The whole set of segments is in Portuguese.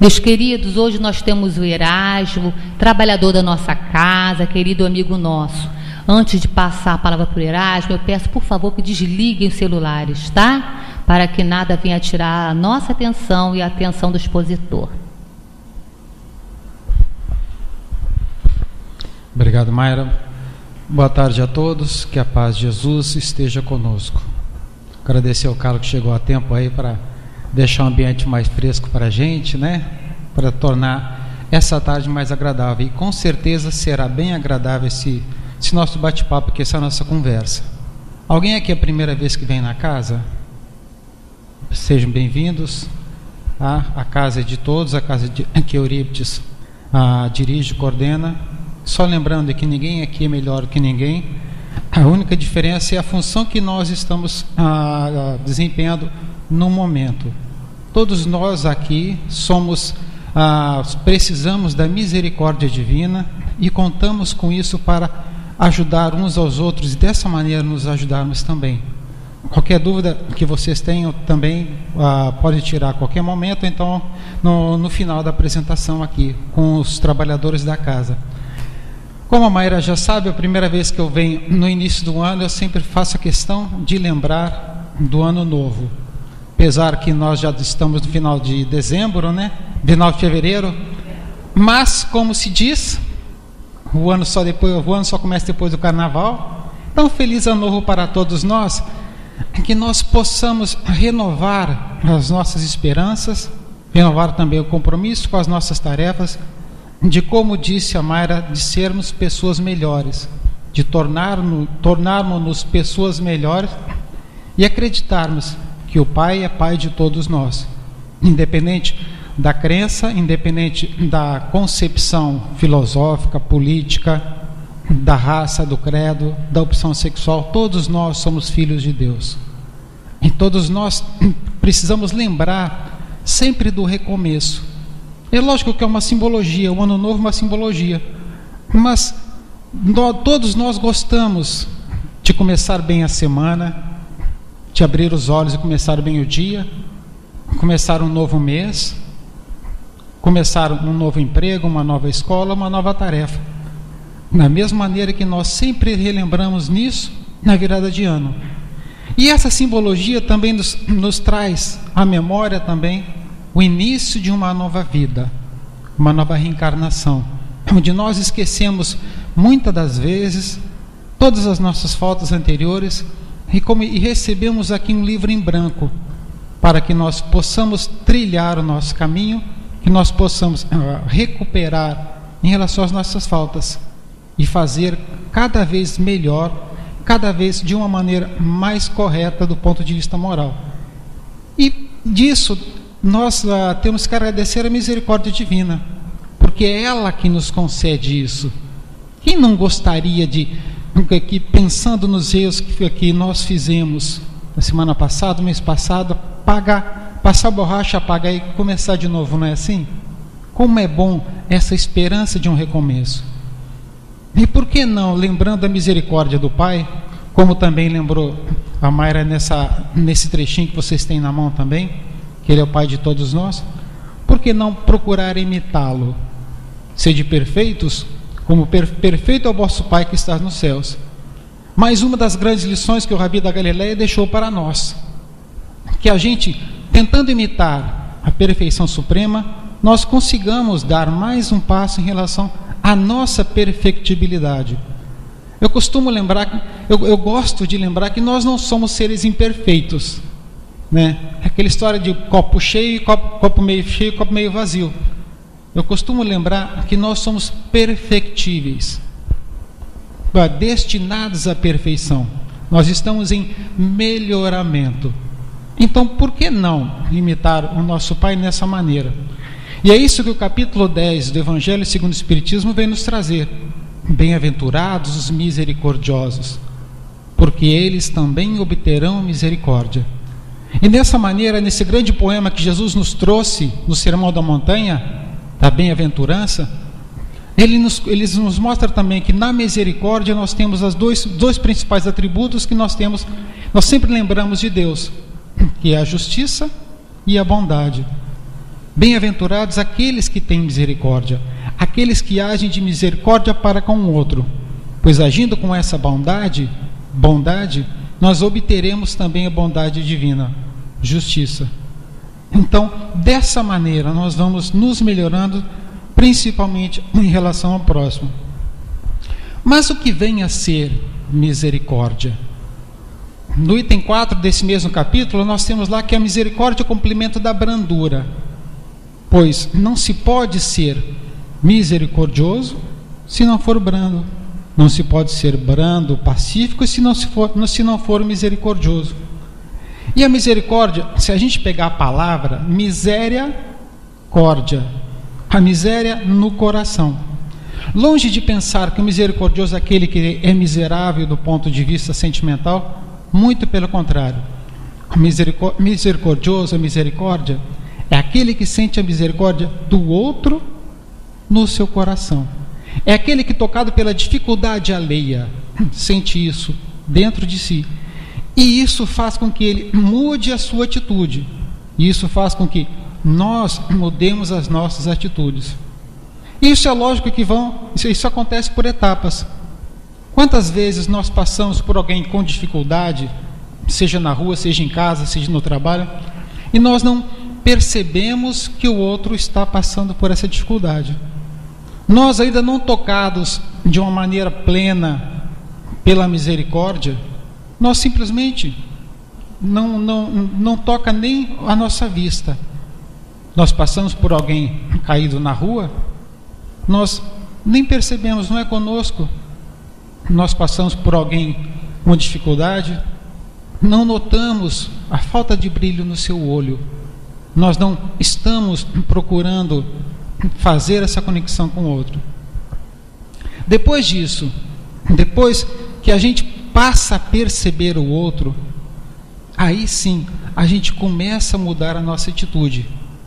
Meus queridos, hoje nós temos o Erasmo, trabalhador da nossa casa, querido amigo nosso. Antes de passar a palavra para o Erasmo, eu peço, por favor, que desliguem os celulares, tá? Para que nada venha tirar a nossa atenção e a atenção do expositor. Obrigado, Mayra. Boa tarde a todos, que a paz de Jesus esteja conosco. Agradecer ao Carlos que chegou a tempo aí para deixar o ambiente mais fresco para a gente, né? Para tornar essa tarde mais agradável. E com certeza será bem agradável esse nosso bate-papo, que essa é a nossa conversa. Alguém aqui é a primeira vez que vem na casa? Sejam bem-vindos. A casa é de todos, a casa que Eurípides dirige, coordena. Só lembrando que ninguém aqui é melhor que ninguém. A única diferença é a função que nós estamos desempenhando no momento. Todos nós aqui precisamos da misericórdia divina e contamos com isso para ajudar uns aos outros e dessa maneira nos ajudarmos também. Qualquer dúvida que vocês tenham também pode tirar a qualquer momento, então no final da apresentação aqui com os trabalhadores da casa. Como a Mayra já sabe, a primeira vez que eu venho no início do ano, eu sempre faço a questão de lembrar do ano novo. Apesar que nós já estamos no final de dezembro, né? Final de fevereiro. Mas, como se diz, o ano só começa depois do carnaval. Então, feliz ano novo para todos nós. Que nós possamos renovar as nossas esperanças, renovar também o compromisso com as nossas tarefas, de, como disse a Mayra, de sermos pessoas melhores, de tornarmos-nos pessoas melhores e acreditarmos que o Pai é Pai de todos nós, independente da crença, independente da concepção filosófica, política, da raça, do credo, da opção sexual. Todos nós somos filhos de Deus e todos nós precisamos lembrar sempre do recomeço. É lógico que é uma simbologia, o ano novo é uma simbologia, mas todos nós gostamos de começar bem a semana, de abrir os olhos e começar bem o dia, começar um novo mês, começar um novo emprego, uma nova escola, uma nova tarefa. Da mesma maneira que nós sempre relembramos nisso na virada de ano. E essa simbologia também nos traz à memória também o início de uma nova vida, uma nova reencarnação, onde nós esquecemos muitas das vezes todas as nossas faltas anteriores e recebemos aqui um livro em branco para que nós possamos trilhar o nosso caminho, que nós possamos recuperar em relação às nossas faltas e fazer cada vez melhor, cada vez de uma maneira mais correta do ponto de vista moral. E disso nós temos que agradecer a misericórdia divina, porque é ela que nos concede isso. Quem não gostaria de, que, pensando nos erros que nós fizemos na semana passada, no mês passado, passar a borracha, apagar e começar de novo, não é assim? Como é bom essa esperança de um recomeço. E por que não, lembrando a misericórdia do Pai, como também lembrou a Mayra nesse trechinho que vocês têm na mão também, que Ele é o Pai de todos nós, por que não procurar imitá-lo? Sede perfeitos, como perfeito é o vosso Pai que está nos céus. Mais uma das grandes lições que o Rabi da Galileia deixou para nós, que a gente, tentando imitar a perfeição suprema, nós consigamos dar mais um passo em relação à nossa perfectibilidade. Eu costumo lembrar, eu gosto de lembrar que nós não somos seres imperfeitos, né? Aquela história de copo cheio, copo meio cheio, copo meio vazio. Eu costumo lembrar que nós somos perfectíveis, destinados à perfeição. Nós estamos em melhoramento. Então, por que não imitar o nosso Pai nessa maneira? E é isso que o capítulo 10 do Evangelho segundo o Espiritismo vem nos trazer. Bem-aventurados os misericordiosos, porque eles também obterão misericórdia. E dessa maneira, nesse grande poema que Jesus nos trouxe no Sermão da Montanha, da bem-aventurança, ele nos mostra também que na misericórdia nós temos os dois principais atributos que nós temos, nós sempre lembramos de Deus, que é a justiça e a bondade. Bem-aventurados aqueles que têm misericórdia, aqueles que agem de misericórdia para com o outro, pois agindo com essa bondade, nós obteremos também a bondade divina, justiça. Então, dessa maneira, nós vamos nos melhorando, principalmente em relação ao próximo. Mas o que vem a ser misericórdia? No item 4 desse mesmo capítulo, nós temos lá que a misericórdia é o complemento da brandura, pois não se pode ser misericordioso se não for brando, não se pode ser brando, pacífico, se não for misericordioso. E a misericórdia, se a gente pegar a palavra miséria-córdia, a miséria no coração, longe de pensar que o misericordioso é aquele que é miserável do ponto de vista sentimental, muito pelo contrário. O misericordioso, a misericórdia, é aquele que sente a misericórdia do outro no seu coração. É aquele que, tocado pela dificuldade alheia, sente isso dentro de si. E isso faz com que ele mude a sua atitude. E isso faz com que nós mudemos as nossas atitudes. Isso é lógico que isso acontece por etapas. Quantas vezes nós passamos por alguém com dificuldade, seja na rua, seja em casa, seja no trabalho, e nós não percebemos que o outro está passando por essa dificuldade. Nós, ainda não tocados de uma maneira plena pela misericórdia, nós simplesmente não toca nem a nossa vista. Nós passamos por alguém caído na rua, nós nem percebemos, não é conosco. Nós passamos por alguém com dificuldade, não notamos a falta de brilho no seu olho. Nós não estamos procurando fazer essa conexão com o outro. Depois disso, depois que a gente passa a perceber o outro, aí sim a gente começa a mudar a nossa atitude.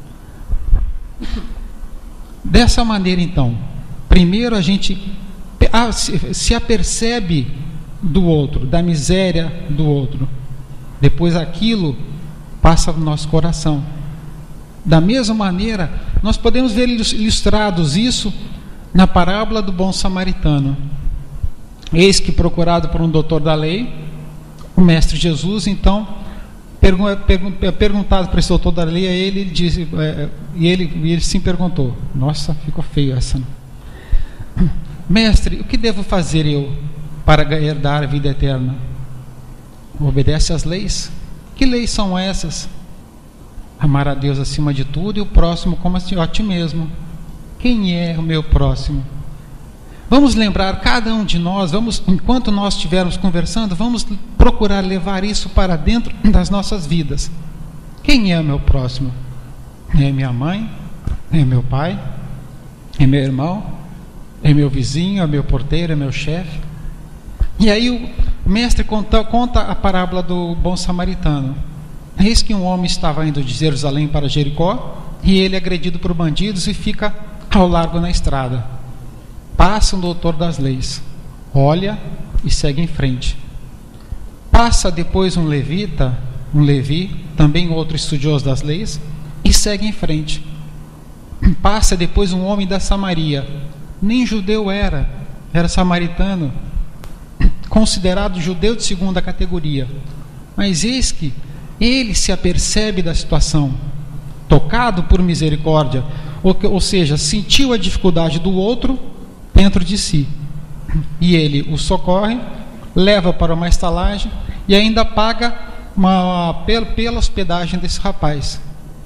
Dessa maneira, então, primeiro a gente se apercebe do outro, da miséria do outro. Depois aquilo passa no nosso coração. Da mesma maneira, nós podemos ver ilustrados isso na parábola do bom samaritano. Eis que, procurado por um doutor da lei, o mestre Jesus, então, perguntado para esse doutor da lei, ele disse, e ele sim perguntou: nossa, ficou feio essa, não? Mestre, o que devo fazer eu para herdar a vida eterna? Obedece às leis. Que leis são essas? Amar a Deus acima de tudo e o próximo como a ti mesmo. Quem é o meu próximo? Vamos lembrar, cada um de nós, enquanto nós estivermos conversando, vamos procurar levar isso para dentro das nossas vidas. Quem é o meu próximo? É minha mãe? É meu pai? É meu irmão? É meu vizinho? É meu porteiro? É meu chefe? E aí o mestre conta a parábola do bom samaritano. Eis que um homem estava indo de Jerusalém para Jericó, e ele é agredido por bandidos e fica ao largo na estrada. Passa um doutor das leis, olha e segue em frente. Passa depois um Levi, também outro estudioso das leis, e segue em frente. Passa depois um homem da Samaria, nem judeu era samaritano, considerado judeu de segunda categoria. Mas eis que ele se apercebe da situação, tocado por misericórdia, ou seja, sentiu a dificuldade do outro dentro de si, e ele o socorre, leva para uma estalagem e ainda paga pela hospedagem desse rapaz.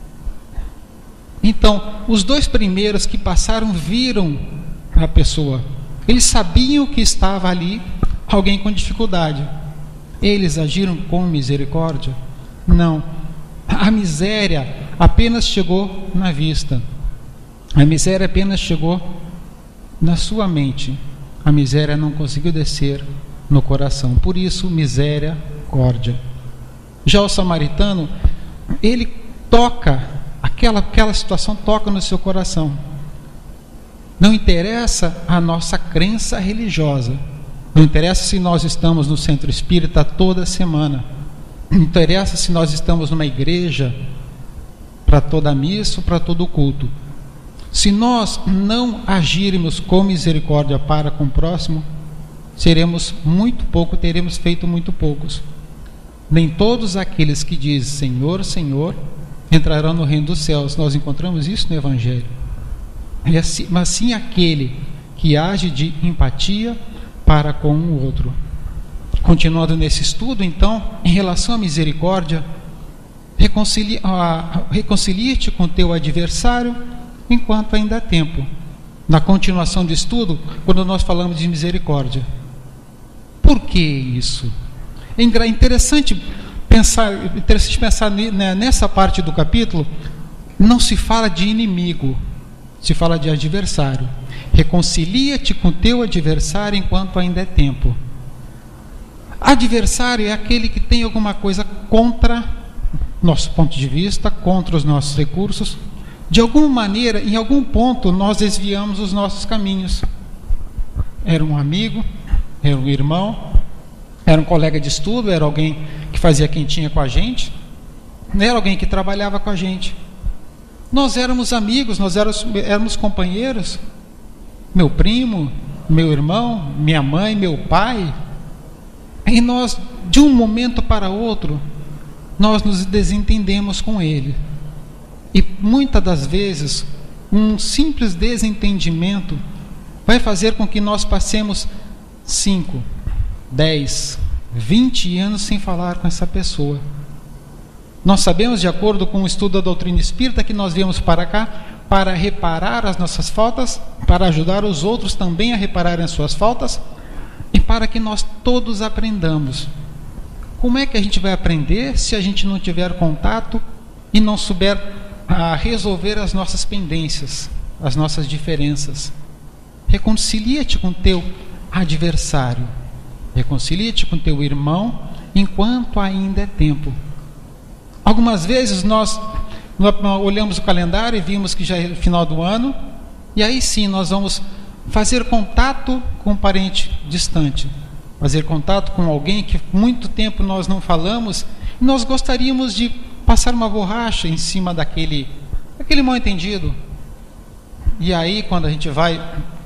Então, os dois primeiros que passaram viram a pessoa, eles sabiam que estava ali alguém com dificuldade. Eles agiram com misericórdia? Não. A miséria apenas chegou na vista. A miséria apenas chegou na sua mente. A miséria não conseguiu descer no coração. Por isso, misericórdia. Já o samaritano, ele toca, aquela situação toca no seu coração. Não interessa a nossa crença religiosa. Não interessa se nós estamos no centro espírita toda semana. Não interessa se nós estamos numa igreja para toda missa, para todo culto. Se nós não agirmos com misericórdia para com o próximo, teremos feito muito poucos. Nem todos aqueles que dizem Senhor, Senhor, entrarão no reino dos céus. Nós encontramos isso no Evangelho. Mas sim aquele que age de empatia para com o outro. Continuando nesse estudo, então, em relação à misericórdia, reconcilie-te com teu adversário enquanto ainda há tempo. Na continuação do estudo, quando nós falamos de misericórdia. Por que isso? É interessante pensar nessa parte do capítulo. Não se fala de inimigo, se fala de adversário. Reconcilia-te com teu adversário enquanto ainda é tempo. Adversário é aquele que tem alguma coisa contra nosso ponto de vista, contra os nossos recursos. De alguma maneira, em algum ponto, nós desviamos os nossos caminhos. Era um amigo, era um irmão, era um colega de estudo, era alguém que fazia quentinha com a gente, era alguém que trabalhava com a gente. Nós éramos amigos, nós éramos companheiros. Meu primo, meu irmão, minha mãe, meu pai. E nós, de um momento para outro, nós nos desentendemos com ele. E muitas das vezes, um simples desentendimento vai fazer com que nós passemos 5, 10, 20 anos sem falar com essa pessoa. Nós sabemos, de acordo com o estudo da doutrina espírita, que nós viemos para cá para reparar as nossas faltas, para ajudar os outros também a repararem as suas faltas, e para que nós todos aprendamos. Como é que a gente vai aprender se a gente não tiver contato e não souber resolver as nossas pendências, as nossas diferenças? Reconcilia-te com teu adversário, reconcilia-te com teu irmão enquanto ainda é tempo. Algumas vezes nós olhamos o calendário e vimos que já é final do ano, e aí sim nós vamos fazer contato com um parente distante, fazer contato com alguém que muito tempo nós não falamos, e nós gostaríamos de passar uma borracha em cima daquele mal entendido. E aí, quando a gente vai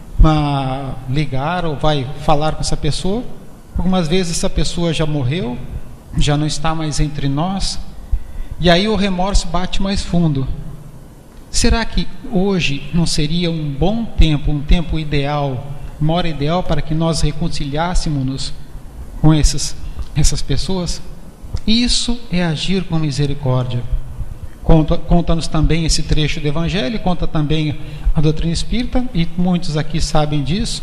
ligar ou vai falar com essa pessoa, algumas vezes essa pessoa já morreu, já não está mais entre nós, e aí o remorso bate mais fundo. Será que hoje não seria um bom tempo, um tempo ideal, uma hora ideal para que nós reconciliássemos com essas pessoas? Isso é agir com misericórdia. Conta-nos também esse trecho do Evangelho, conta também a doutrina espírita, e muitos aqui sabem disso,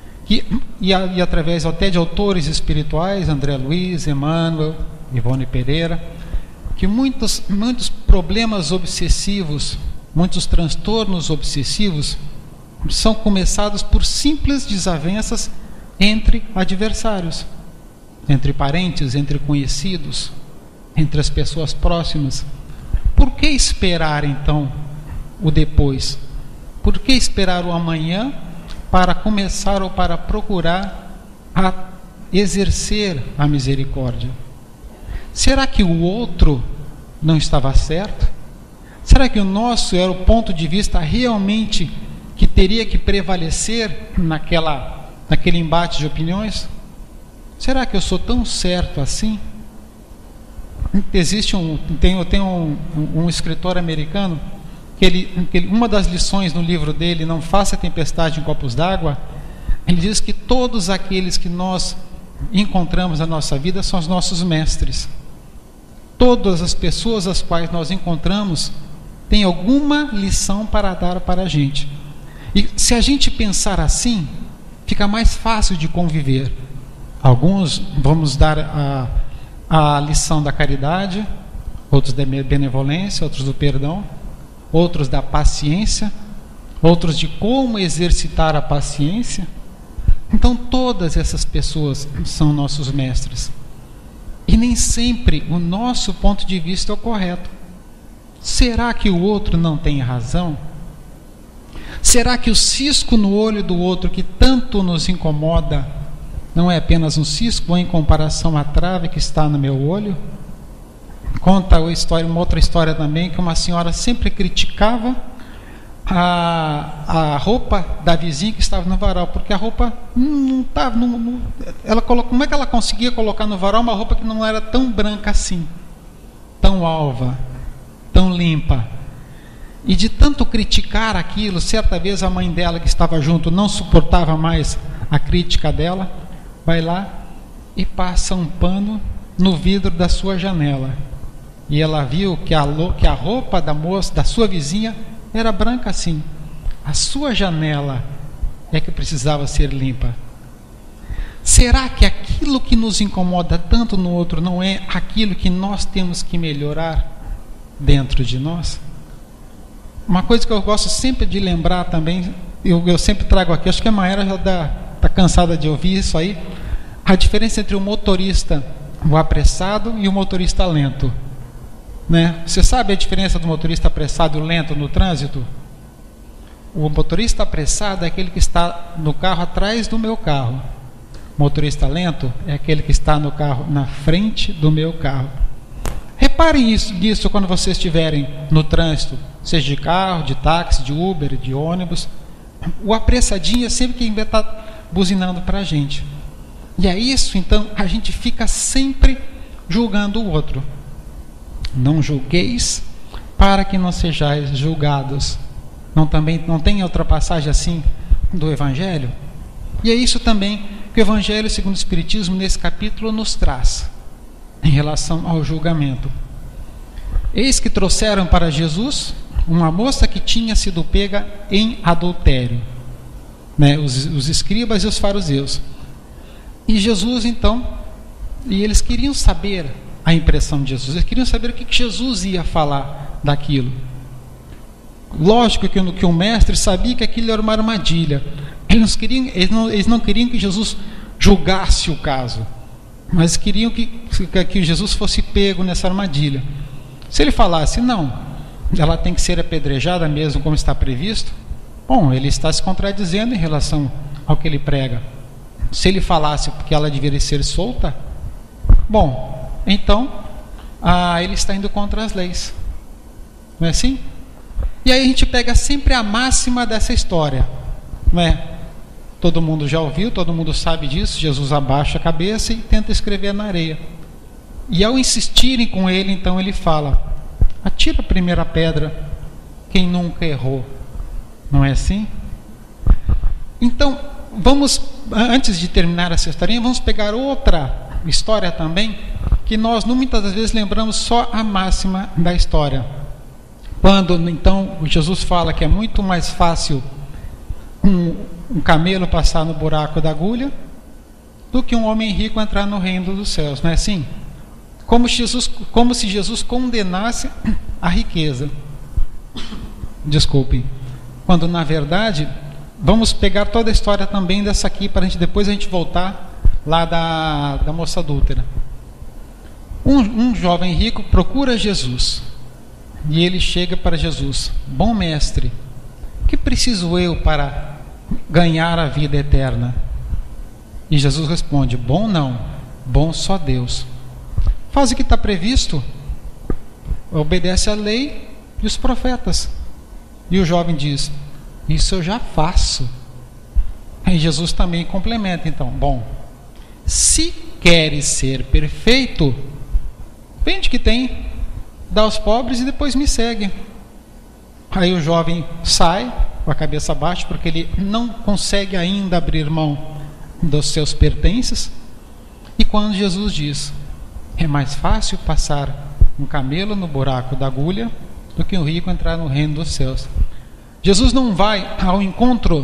e através até de autores espirituais, André Luiz, Emmanuel, Ivone Pereira, que muitos problemas obsessivos, muitos transtornos obsessivos são começados por simples desavenças entre adversários, entre parentes, entre conhecidos, entre as pessoas próximas. Por que esperar então o depois? Por que esperar o amanhã para começar ou para procurar a exercer a misericórdia? Será que o outro não estava certo? Será que o nosso era o ponto de vista realmente que teria que prevalecer naquele embate de opiniões? Será que eu sou tão certo assim? Tem um escritor americano que uma das lições no livro dele, Não Faça Tempestade em Copos d'Água, ele diz que todos aqueles que nós encontramos na nossa vida são os nossos mestres. Todas as pessoas as quais nós encontramos têm alguma lição para dar para a gente. E se a gente pensar assim, fica mais fácil de conviver. Alguns vamos dar a lição da caridade, outros da benevolência, outros do perdão, outros da paciência, outros de como exercitar a paciência. Então todas essas pessoas são nossos mestres. E nem sempre o nosso ponto de vista é o correto. Será que o outro não tem razão? Será que o cisco no olho do outro que tanto nos incomoda não é apenas um cisco em comparação à trave que está no meu olho? conta uma outra história também, que uma senhora sempre criticava a roupa da vizinha que estava no varal, porque a roupa não estava, como é que ela conseguia colocar no varal uma roupa que não era tão branca assim, tão alva, tão limpa? E de tanto criticar aquilo, certa vez a mãe dela que estava junto não suportava mais a crítica dela, vai lá e passa um pano no vidro da sua janela. E ela viu que a roupa da moça, da sua vizinha, era branca assim. A sua janela é que precisava ser limpa. Será que aquilo que nos incomoda tanto no outro não é aquilo que nós temos que melhorar dentro de nós? Uma coisa que eu gosto sempre de lembrar também, eu sempre trago aqui, acho que a Maera já está cansada de ouvir isso aí, a diferença entre o motorista, o apressado, e o motorista lento, né? Você sabe a diferença do motorista apressado e lento no trânsito? O motorista apressado é aquele que está no carro atrás do meu carro. O motorista lento é aquele que está no carro na frente do meu carro. Reparem nisso quando vocês estiverem no trânsito, seja de carro, de táxi, de Uber, de ônibus. O apressadinho é sempre quem vai estar buzinando para a gente. E é isso, então, a gente fica sempre julgando o outro. Não julgueis para que não sejais julgados. Não tem outra passagem assim do Evangelho? E é isso também que o Evangelho segundo o Espiritismo nesse capítulo nos traz em relação ao julgamento. Eis que trouxeram para Jesus uma moça que tinha sido pega em adultério, né? Os escribas e os fariseus. E Jesus então, e eles queriam saber a impressão de Jesus, eles queriam saber o que Jesus ia falar daquilo. Lógico que o mestre sabia que aquilo era uma armadilha. Eles não queriam que Jesus julgasse o caso, mas queriam que Jesus fosse pego nessa armadilha. Se ele falasse, não, ela tem que ser apedrejada mesmo como está previsto, bom, ele está se contradizendo em relação ao que ele prega. Se ele falasse que ela deveria ser solta, bom, então ele está indo contra as leis, não é assim? E aí a gente pega sempre a máxima dessa história, não é? Todo mundo já ouviu, todo mundo sabe disso. Jesus abaixa a cabeça e tenta escrever na areia. E ao insistirem com ele, então ele fala, atira a primeira pedra quem nunca errou. Não é assim? Então, antes de terminar essa historinha, vamos pegar outra história também, que nós muitas das vezes lembramos só a máxima da história. Quando então Jesus fala que é muito mais fácil um camelo passar no buraco da agulha do que um homem rico entrar no reino dos céus, não é assim? Como se Jesus condenasse a riqueza. Desculpem. Quando na verdade, vamos pegar toda a história também dessa aqui, para depois a gente voltar lá da moça adúltera. Um jovem rico procura Jesus, e ele chega para Jesus, bom mestre, que preciso eu para ganhar a vida eterna? E Jesus responde, bom não, bom só Deus. Faz o que está previsto, obedece à lei e os profetas. E o jovem diz, isso eu já faço. Aí Jesus também complementa, então, bom, se queres ser perfeito, vende o que tem, dá aos pobres e depois me segue. Aí o jovem sai com a cabeça baixa, porque ele não consegue ainda abrir mão dos seus pertences. E quando Jesus diz, é mais fácil passar um camelo no buraco da agulha do que um rico entrar no reino dos céus. Jesus não vai ao encontro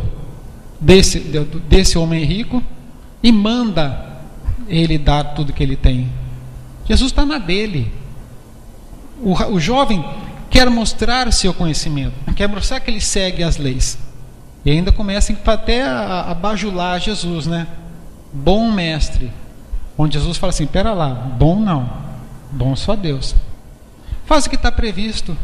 desse homem rico e manda ele dar tudo que ele tem. Jesus está na dele. O jovem quer mostrar o seu conhecimento, quer mostrar que ele segue as leis. E ainda começa até a bajular Jesus, né? Bom mestre. Onde Jesus fala assim, pera lá, bom não, bom só Deus. Faz o que está previsto.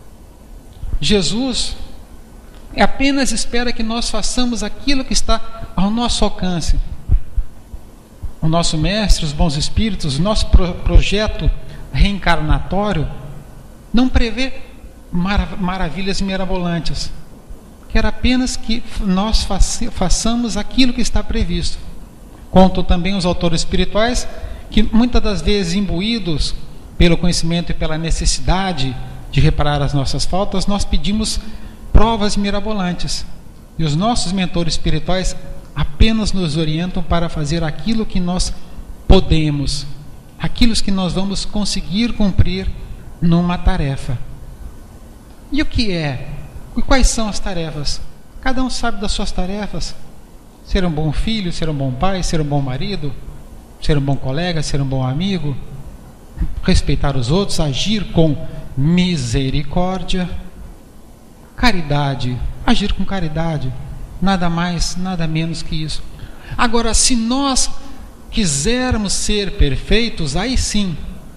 Jesus apenas espera que nós façamos aquilo que está ao nosso alcance. O nosso mestre, os bons espíritos, o nosso projeto reencarnatório não prevê maravilhas mirabolantes. Quer apenas que nós façamos aquilo que está previsto. Contam também os autores espirituais que muitas das vezes, imbuídos pelo conhecimento e pela necessidade de reparar as nossas faltas, nós pedimos provas mirabolantes. E os nossos mentores espirituais apenas nos orientam para fazer aquilo que nós podemos, aquilo que nós vamos conseguir cumprir numa tarefa. E o que é? E quais são as tarefas? Cada um sabe das suas tarefas. Ser um bom filho, ser um bom pai, ser um bom marido, ser um bom colega, ser um bom amigo, respeitar os outros, agir com misericórdia, caridade, agir com caridade, nada mais, nada menos que isso. Agora, se nós quisermos ser perfeitos, aí sim,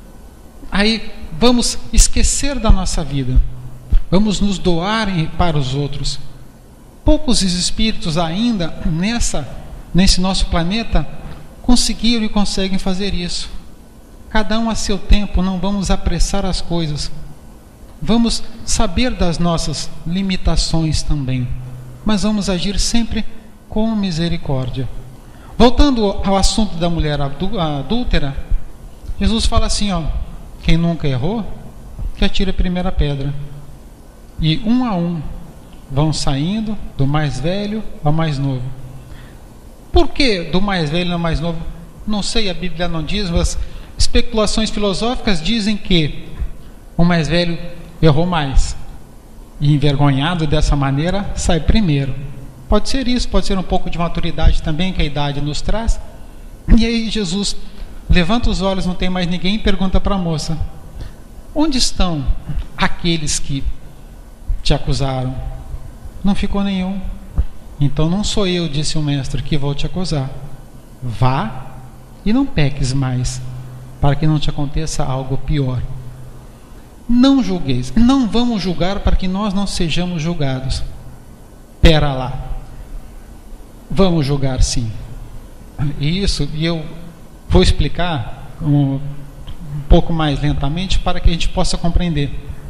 aí vamos esquecer da nossa vida, vamos nos doar para os outros. Poucos espíritos ainda nesse nosso planeta conseguiram e conseguem fazer isso. Cada um a seu tempo, não vamos apressar as coisas. Vamos saber das nossas limitações também, mas vamos agir sempre com misericórdia. Voltando ao assunto da mulher adúltera, Jesus fala assim, quem nunca errou, que atire a primeira pedra. E um a um vão saindo, do mais velho ao mais novo. Por que do mais velho ao mais novo? Não sei, a Bíblia não diz, mas especulações filosóficas dizem que o mais velho errou mais e, envergonhado dessa maneira, sai primeiro. Pode ser isso, pode ser um pouco de maturidade também que a idade nos traz. E aí Jesus levanta os olhos, não tem mais ninguém, e pergunta para a moça: onde estão aqueles que te acusaram? Não ficou nenhum. Então não sou eu, disse o mestre, que vou te acusar. Vá e não peques mais, para que não te aconteça algo pior. Não julgueis, não vamos julgar para que nós não sejamos julgados. Pera lá, vamos julgar sim. Isso, e eu vou explicar um pouco mais lentamente para que a gente possa compreender.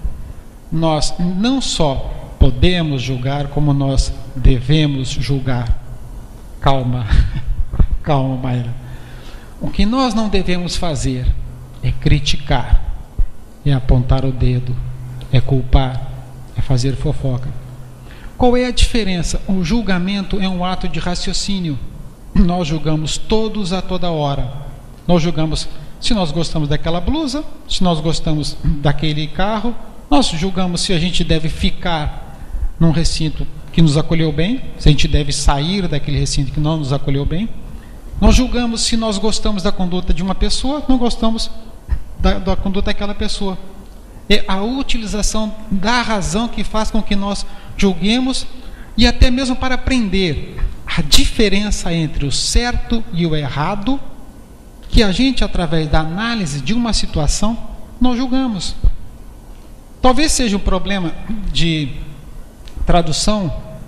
Nós não só podemos julgar, como nós devemos julgar. Calma, calma, Mayra. O que nós não devemos fazer é criticar, é apontar o dedo, é culpar, é fazer fofoca. Qual é a diferença? O julgamento é um ato de raciocínio. Nós julgamos todos a toda hora. Nós julgamos se nós gostamos daquela blusa, se nós gostamos daquele carro. Nós julgamos se a gente deve ficar num recinto que nos acolheu bem, se a gente deve sair daquele recinto que não nos acolheu bem. Nós julgamos se nós gostamos da conduta de uma pessoa, não gostamos da conduta daquela pessoa. É a utilização da razão que faz com que nós julguemos, e até mesmo para aprender a diferença entre o certo e o errado, que a gente, através da análise de uma situação, nós julgamos. Talvez seja um problema de tradução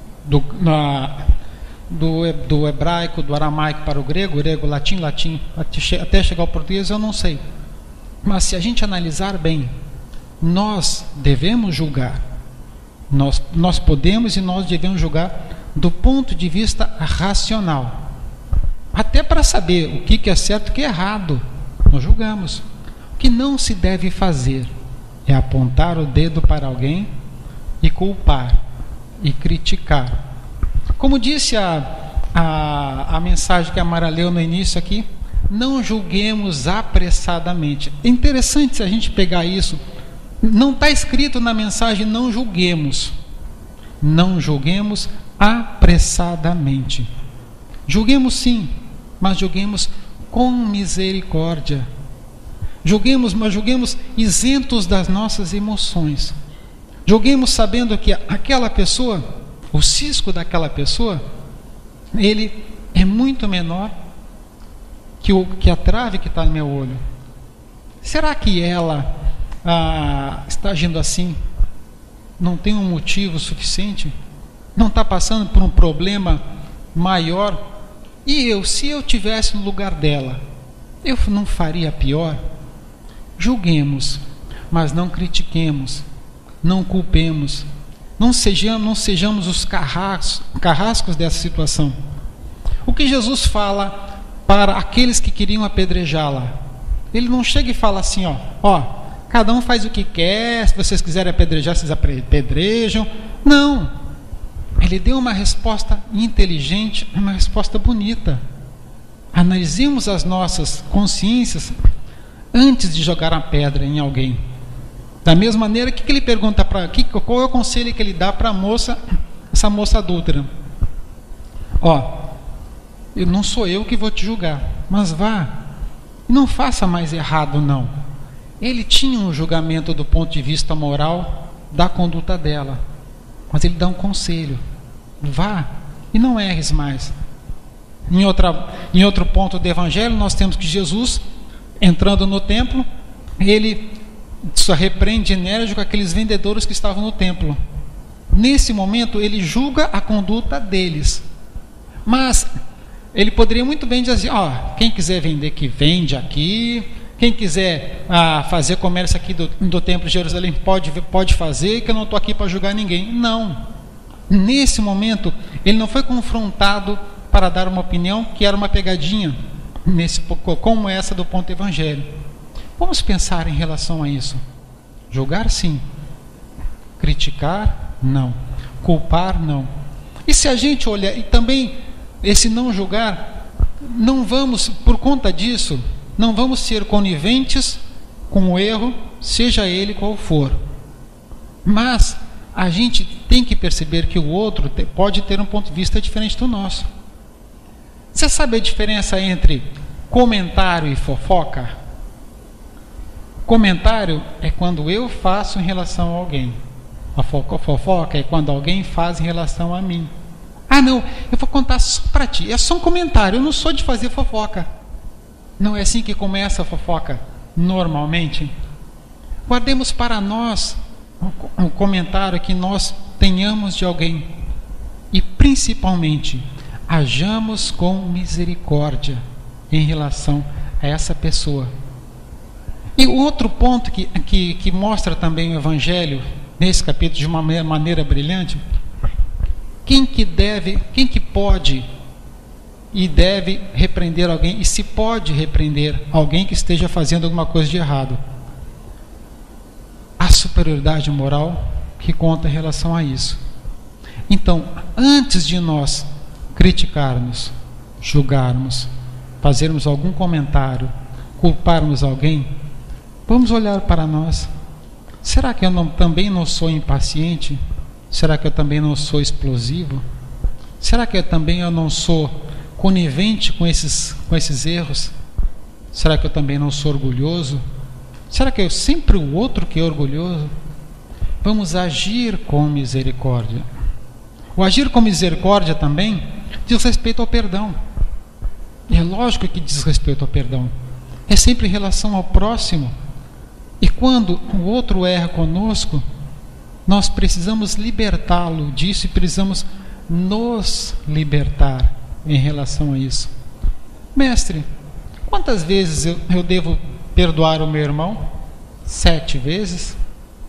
do hebraico, do aramaico para o grego, latim, até chegar ao português, eu não sei. Mas se a gente analisar bem, nós devemos julgar. Nós podemos e nós devemos julgar do ponto de vista racional. Até para saber o que é certo e o que é errado, nós julgamos. O que não se deve fazer é apontar o dedo para alguém e culpar e criticar. Como disse a mensagem que a Mara leu no início aqui, não julguemos apressadamente. É interessante se a gente pegar isso. Não está escrito na mensagem não julguemos. Não julguemos apressadamente. Julguemos sim, mas julguemos com misericórdia. Julguemos, mas julguemos isentos das nossas emoções. Julguemos sabendo que aquela pessoa, o cisco daquela pessoa, ele é muito menor que a trave que está no meu olho. Será que ela está agindo assim? Não tem um motivo suficiente? Não está passando por um problema maior? E se eu tivesse no lugar dela, eu não faria pior? julguemos, mas não critiquemos, não culpemos, não sejamos os carrascos dessa situação. O que Jesus fala para aqueles que queriam apedrejá-la? Ele não chega e fala assim, ó, cada um faz o que quer, se vocês quiserem apedrejar, vocês apedrejam. Não. Ele deu uma resposta inteligente, uma resposta bonita. Analisemos as nossas consciências antes de jogar a pedra em alguém. Da mesma maneira, que ele pergunta qual é o conselho que ele dá para essa moça adúltera? Não sou eu que vou te julgar, mas vá, não faça mais errado, não. Ele tinha um julgamento do ponto de vista moral da conduta dela, mas ele dá um conselho: vá e não erres mais. Em outro ponto do Evangelho, nós temos que Jesus, entrando no templo, ele só repreende enérgico aqueles vendedores que estavam no templo. Nesse momento, ele julga a conduta deles, mas ele poderia muito bem dizer assim, quem quiser vender, que vende aqui, quem quiser fazer comércio aqui do templo de Jerusalém, pode fazer, que eu não estou aqui para julgar ninguém. Não. Nesse momento, ele não foi confrontado para dar uma opinião que era uma pegadinha, como essa do ponto do Evangelho. Vamos pensar em relação a isso. Julgar, sim. Criticar, não. Culpar, não. E se a gente olhar, e também esse não julgar, não vamos, por conta disso, não vamos ser coniventes com o erro, seja ele qual for. Mas a gente tem que perceber que o outro pode ter um ponto de vista diferente do nosso. Você sabe a diferença entre comentário e fofoca? Comentário é quando eu faço em relação a alguém. A fofoca é quando alguém faz em relação a mim. Não, eu vou contar só para ti. É só um comentário, eu não sou de fazer fofoca. Não é assim que começa a fofoca normalmente? Guardemos para nós um comentário que nós tenhamos de alguém. E principalmente, hajamos com misericórdia em relação a essa pessoa. E outro ponto que mostra também o Evangelho, nesse capítulo de uma maneira brilhante, quem que pode e deve repreender alguém, e se pode repreender alguém que esteja fazendo alguma coisa de errado? A superioridade moral que conta em relação a isso. Então, antes de nós criticarmos, julgarmos, fazermos algum comentário, culparmos alguém, vamos olhar para nós. Será que eu também não sou impaciente? Será que eu também não sou explosivo? Será que eu não sou conivente com esses erros? Será que eu também não sou orgulhoso? Será que é sempre o outro que é orgulhoso? Vamos agir com misericórdia. O agir com misericórdia também diz respeito ao perdão. E é lógico que diz respeito ao perdão. É sempre em relação ao próximo. E quando o outro erra conosco, nós precisamos libertá-lo disso e precisamos nos libertar em relação a isso. Mestre, quantas vezes eu devo perdoar o meu irmão? 7 vezes?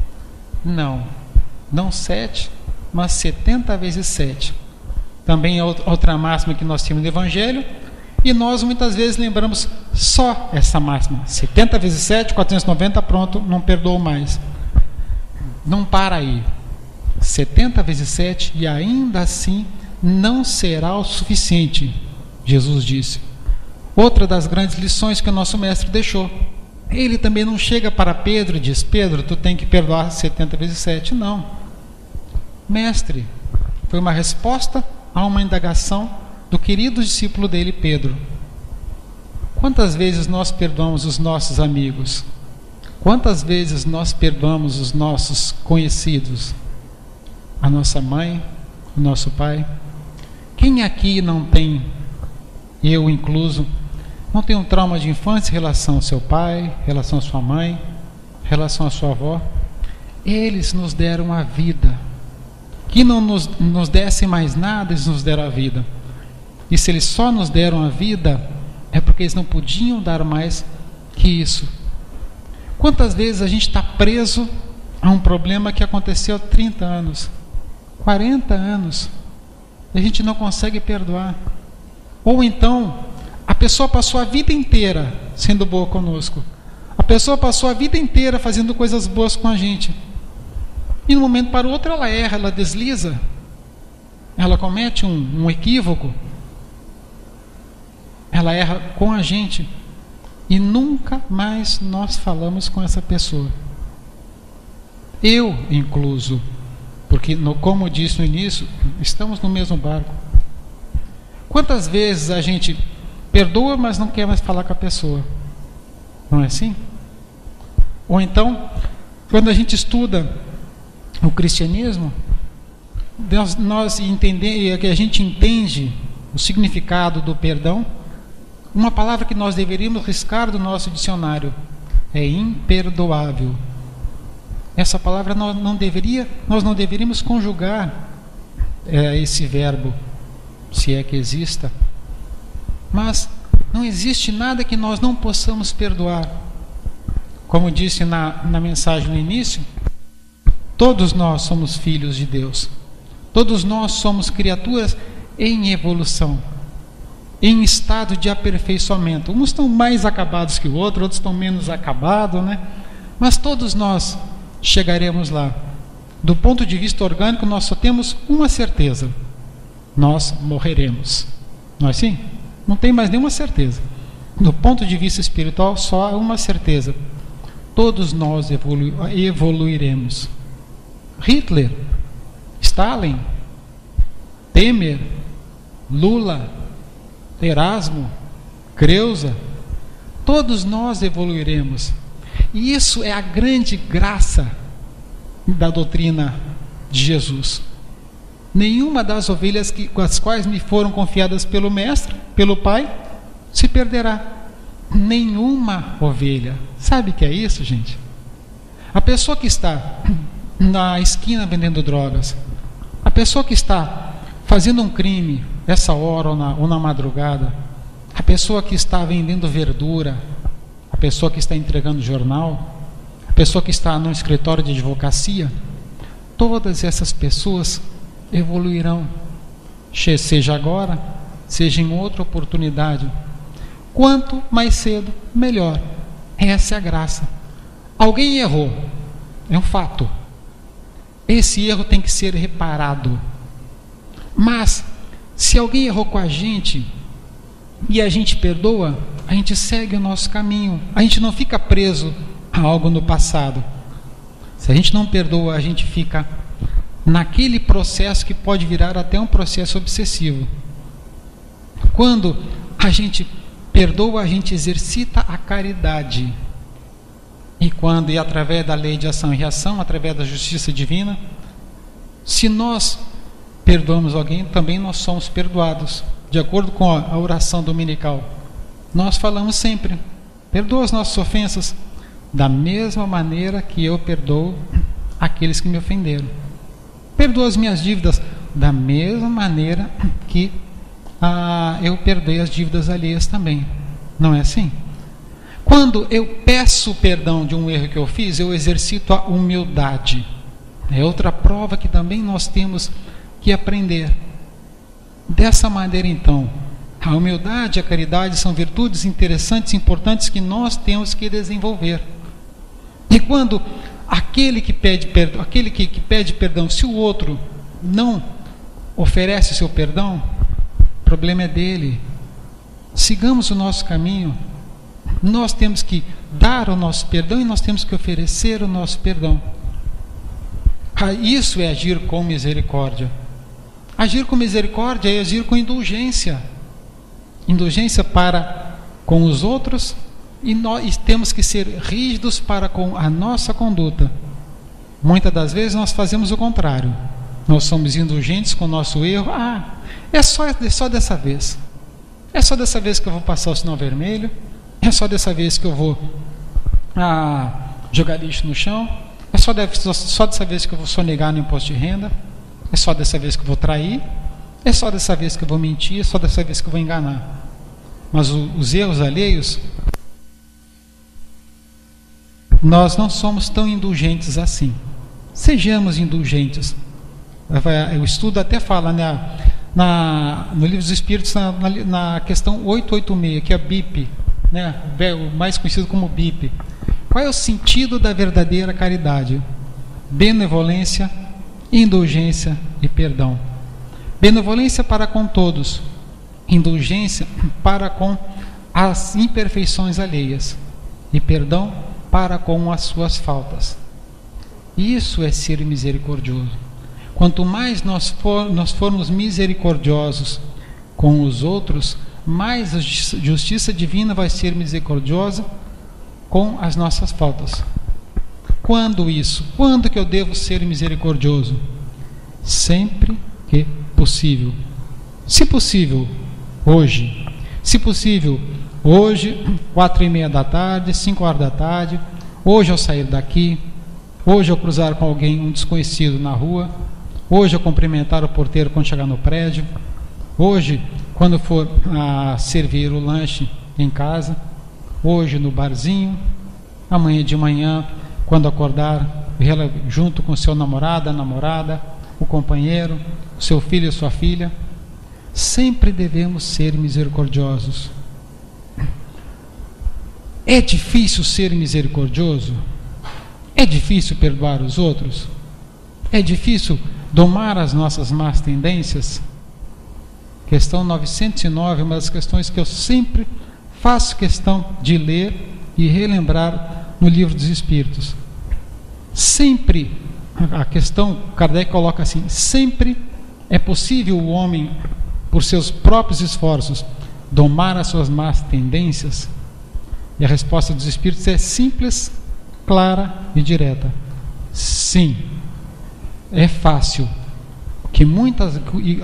Não 7, mas 70 vezes 7. Também é outra máxima que nós temos no Evangelho, e nós muitas vezes lembramos só essa máxima: 70 vezes 7, 490, pronto, não perdoo mais. Não para aí. 70 vezes 7 e ainda assim não será o suficiente, Jesus disse. Outra das grandes lições que o nosso mestre deixou. Ele também não chega para Pedro e diz: Pedro, tu tem que perdoar 70 vezes 7. Não. Mestre, foi uma resposta a uma indagação do querido discípulo dele, Pedro. Quantas vezes nós perdoamos os nossos amigos? Quantas vezes nós perdoamos os nossos conhecidos? A nossa mãe, o nosso pai? Quem aqui não tem, eu incluso, não tem um trauma de infância em relação ao seu pai, em relação à sua mãe, em relação à sua avó? Eles nos deram a vida. Que não nos dessem mais nada, eles nos deram a vida. E se eles só nos deram a vida, é porque eles não podiam dar mais que isso. Quantas vezes a gente está preso a um problema que aconteceu há 30 anos, 40 anos, e a gente não consegue perdoar? Ou então, a pessoa passou a vida inteira sendo boa conosco, a pessoa passou a vida inteira fazendo coisas boas com a gente, e de um momento para o outro ela erra, ela desliza, ela comete um equívoco, ela erra com a gente, e nunca mais nós falamos com essa pessoa. Eu incluso, porque como eu disse no início, estamos no mesmo barco. Quantas vezes a gente perdoa, mas não quer mais falar com a pessoa? Não é assim? Ou então, quando a gente estuda o cristianismo, nós entendemos, que a gente entende o significado do perdão. Uma palavra que nós deveríamos riscar do nosso dicionário é imperdoável. Essa palavra nós não deveríamos conjugar esse verbo, se é que exista. Mas não existe nada que nós não possamos perdoar. Como disse na mensagem no início, todos nós somos filhos de Deus. Todos nós somos criaturas em evolução, em estado de aperfeiçoamento. Uns estão mais acabados que o outro, outros estão menos acabados, né? Mas todos nós chegaremos lá. Do ponto de vista orgânico, nós só temos uma certeza: nós morreremos. Não é assim? Não tem mais nenhuma certeza. Do ponto de vista espiritual, só há uma certeza: todos nós evoluiremos. Hitler, Stalin, Temer, Lula, Erasmo, Creusa, todos nós evoluiremos. E isso é a grande graça da doutrina de Jesus. Nenhuma das ovelhas com as quais me foram confiadas pelo Mestre, pelo Pai, se perderá. Nenhuma ovelha. Sabe o que é isso, gente? A pessoa que está na esquina vendendo drogas, a pessoa que está fazendo um crime essa hora ou na madrugada, a pessoa que está vendendo verdura, a pessoa que está entregando jornal, a pessoa que está no escritório de advocacia, todas essas pessoas evoluirão, seja agora, seja em outra oportunidade. Quanto mais cedo, melhor. Essa é a graça. Alguém errou, é um fato. Esse erro tem que ser reparado. Mas se alguém errou com a gente e a gente perdoa, a gente segue o nosso caminho. A gente não fica preso a algo no passado. Se a gente não perdoa, a gente fica naquele processo que pode virar até um processo obsessivo. Quando a gente perdoa, a gente exercita a caridade. E através da lei de ação e reação, através da justiça divina, se nós perdoamos alguém, também nós somos perdoados. De acordo com a oração dominical, nós falamos sempre: perdoa as nossas ofensas da mesma maneira que eu perdoo aqueles que me ofenderam. Perdoa as minhas dívidas da mesma maneira que eu perdoei as dívidas alheias também. Não é assim? Quando eu peço perdão de um erro que eu fiz, eu exercito a humildade. É outra prova que também nós temos que aprender. Dessa maneira, então, a humildade e a caridade são virtudes interessantes e importantes que nós temos que desenvolver. E quando aquele que pede perdão, se o outro não oferece o seu perdão, o problema é dele. Sigamos o nosso caminho. Nós temos que dar o nosso perdão e nós temos que oferecer o nosso perdão. Isso é agir com misericórdia. Agir com misericórdia é agir com indulgência. Indulgência para com os outros, e nós temos que ser rígidos para com a nossa conduta. Muitas das vezes nós fazemos o contrário. Nós somos indulgentes com o nosso erro. É só dessa vez. É só dessa vez que eu vou passar o sinal vermelho. É só dessa vez que eu vou jogar lixo no chão. É só dessa vez que eu vou sonegar no imposto de renda. É só dessa vez que eu vou trair. É só dessa vez que eu vou mentir. É só dessa vez que eu vou enganar. Mas os erros alheios, nós não somos tão indulgentes assim. Sejamos indulgentes. O estudo até fala, né, no Livro dos Espíritos, na questão 886, que é a BIP, né, o mais conhecido como BIP. Qual é o sentido da verdadeira caridade? Benevolência, indulgência e perdão. Benevolência para com todos, indulgência para com as imperfeições alheias e perdão para com as suas faltas. Isso é ser misericordioso. Quanto mais nós formos misericordiosos com os outros, mais a justiça divina vai ser misericordiosa com as nossas faltas. Quando isso? Quando que eu devo ser misericordioso? Sempre que possível. Se possível, hoje. Se possível, hoje, 4:30 da tarde, 5 horas da tarde, hoje ao sair daqui, hoje ao cruzar com alguém, um desconhecido na rua, hoje ao cumprimentar o porteiro quando chegar no prédio, hoje quando for servir o lanche em casa, hoje no barzinho, amanhã de manhã, quando acordar, junto com seu namorado, a namorada, o companheiro, o seu filho e sua filha. Sempre devemos ser misericordiosos. É difícil ser misericordioso? É difícil perdoar os outros? É difícil domar as nossas más tendências? Questão 909, uma das questões que eu sempre faço questão de ler e relembrar no Livro dos Espíritos. Sempre, a questão, Kardec coloca assim: sempre é possível o homem, por seus próprios esforços, domar as suas más tendências? E a resposta dos Espíritos é simples, clara e direta: sim. É fácil. Que muitas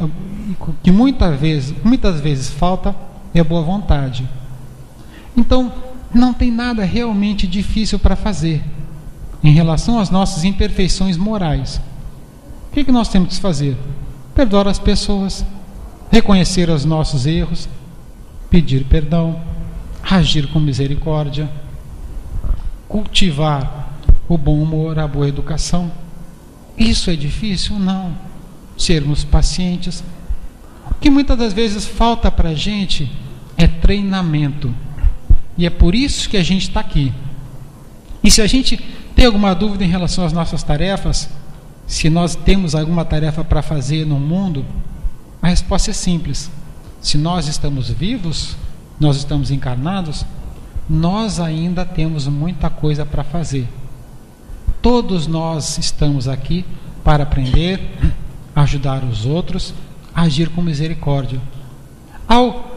vezes falta é boa vontade. Então, não tem nada realmente difícil para fazer em relação às nossas imperfeições morais. O que nós temos que fazer? Perdoar as pessoas, reconhecer os nossos erros, pedir perdão, agir com misericórdia, cultivar o bom humor, a boa educação. Isso é difícil? Não. Sermos pacientes. O que muitas das vezes falta para a gente é treinamento. E é por isso que a gente está aqui. E se a gente tem alguma dúvida em relação às nossas tarefas, se nós temos alguma tarefa para fazer no mundo, a resposta é simples. Se nós estamos vivos, nós estamos encarnados, nós ainda temos muita coisa para fazer. Todos nós estamos aqui para aprender, ajudar os outros, agir com misericórdia. Ao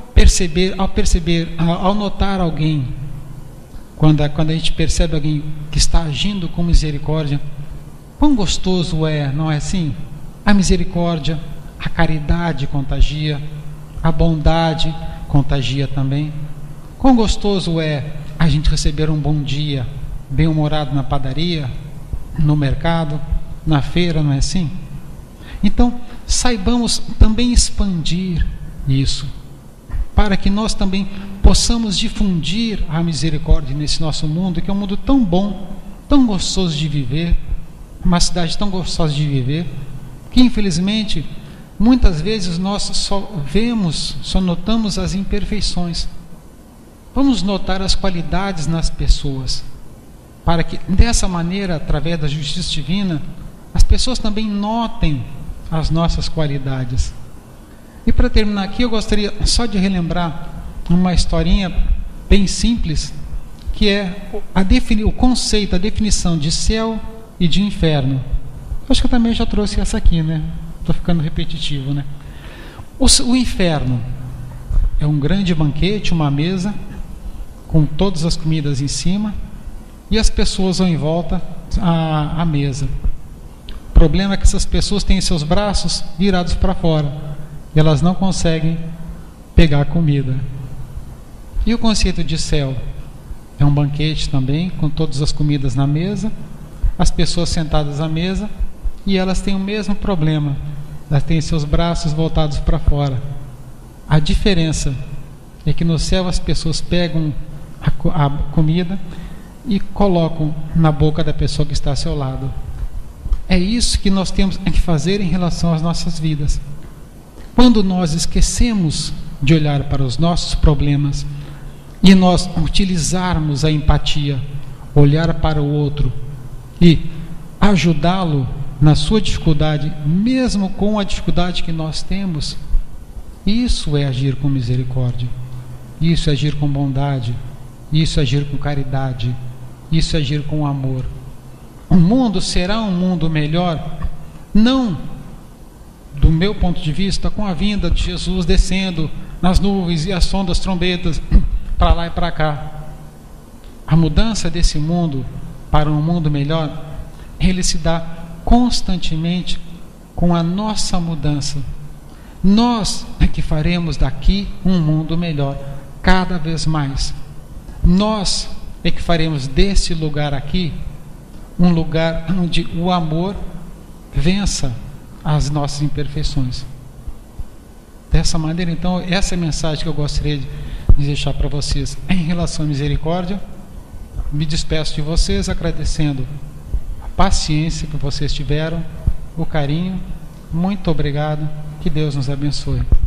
notar alguém, quando a gente percebe alguém que está agindo com misericórdia, quão gostoso é, não é assim? A misericórdia, a caridade contagia, a bondade contagia também. Quão gostoso é a gente receber um bom dia, bem-humorado na padaria, no mercado, na feira, não é assim? Então, saibamos também expandir isso, para que nós também possamos difundir a misericórdia nesse nosso mundo, que é um mundo tão bom, tão gostoso de viver, uma cidade tão gostosa de viver, que infelizmente, muitas vezes nós só notamos as imperfeições. Vamos notar as qualidades nas pessoas, para que dessa maneira, através da justiça divina, as pessoas também notem as nossas qualidades. E para terminar aqui, eu gostaria só de relembrar uma historinha bem simples, que é o conceito, a definição de céu e de inferno. Acho que eu também já trouxe essa aqui, né? Estou ficando repetitivo, né? O inferno é um grande banquete, uma mesa com todas as comidas em cima e as pessoas vão em volta à mesa. O problema é que essas pessoas têm seus braços virados para fora e elas não conseguem pegar a comida. E o conceito de céu é um banquete também, com todas as comidas na mesa, as pessoas sentadas à mesa, e elas têm o mesmo problema, elas têm seus braços voltados para fora. A diferença é que no céu as pessoas pegam a comida e colocam na boca da pessoa que está ao seu lado. É isso que nós temos que fazer em relação às nossas vidas. Quando nós esquecemos de olhar para os nossos problemas e nós utilizarmos a empatia, olhar para o outro e ajudá-lo na sua dificuldade, mesmo com a dificuldade que nós temos, isso é agir com misericórdia, isso é agir com bondade, isso é agir com caridade, isso é agir com amor. O mundo será um mundo melhor, não do meu ponto de vista, com a vinda de Jesus descendo nas nuvens e a som das trombetas para lá e para cá. A mudança desse mundo para um mundo melhor, ele se dá constantemente com a nossa mudança. Nós é que faremos daqui um mundo melhor, cada vez mais. Nós é que faremos desse lugar aqui um lugar onde o amor vença as nossas imperfeições. Dessa maneira, então, essa é a mensagem que eu gostaria de deixar para vocês em relação à misericórdia. Me despeço de vocês agradecendo a paciência que vocês tiveram, o carinho. Muito obrigado. Que Deus nos abençoe.